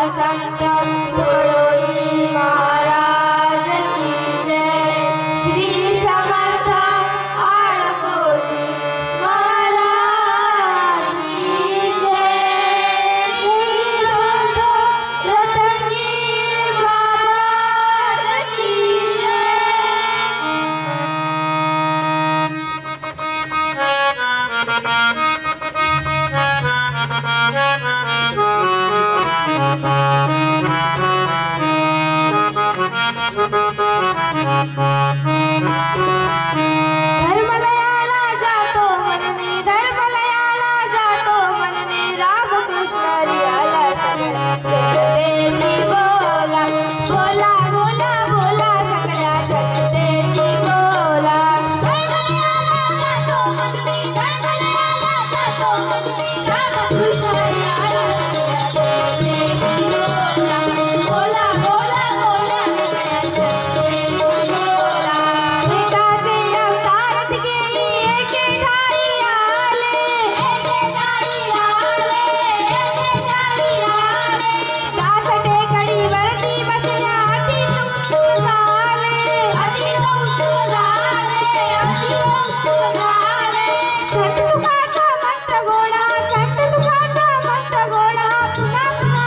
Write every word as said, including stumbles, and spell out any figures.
संत तुकडोजी महाराज की जय। श्री समर्थ आडकोजी महाराज की जय। श्री संत रत्नगिरी महाराज की धर्मलयाला जातो मननी धर्मलयाला जातो मननी रामकृष्ण हरियाला सगळ्या जगदेशी बोला बोला बोला बोला सगळ्या जगदेशी बोला। धर्मलयाला जातो मननी धर्मलयाला जातो मननी रामकृष्ण हरियाला सगळ्या जगदेशी बोला बोला बोला बोला सगळ्या जगदेशी बोला। एकाचे अवतारात गेली एके ठाई आले एके ठाई आले एके ठाई आले। दासटे कडीवरती बसल्या अति कौतुक झाले अति कौतुक झाले अति कौतुक झाले। संत तुकाचा मंत्र गोडा संत तुकाचा मंत्र गोडा पुन्हा पुन्हा